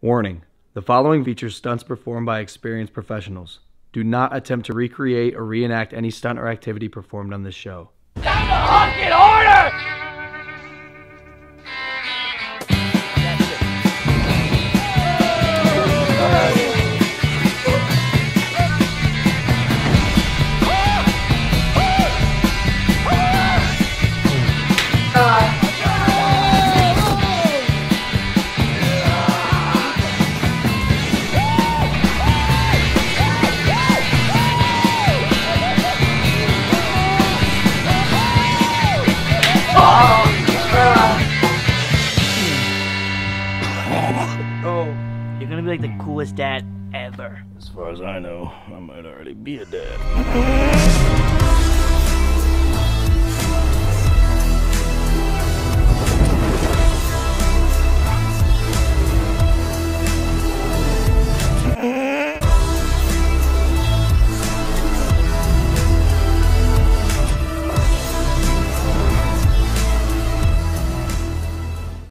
Warning: the following features stunts performed by experienced professionals. Do not attempt to recreate or reenact any stunt or activity performed on this show. Time to Huck in order! Oh, you're gonna be like the coolest dad ever. As far as I know, I might already be a dad.